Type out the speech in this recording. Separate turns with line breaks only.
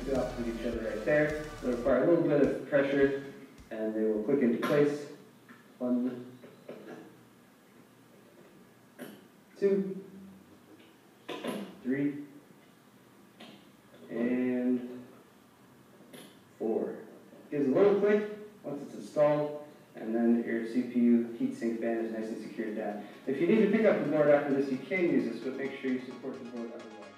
sit off of each other right there. They'll require a little bit of pressure, and they will click into place. 1, 2, 3, and 4. Gives a little click once it's installed, and then your CPU heatsink band is nice and secured down. If you need to pick up the board after this, you can use this, but make sure you support the board otherwise.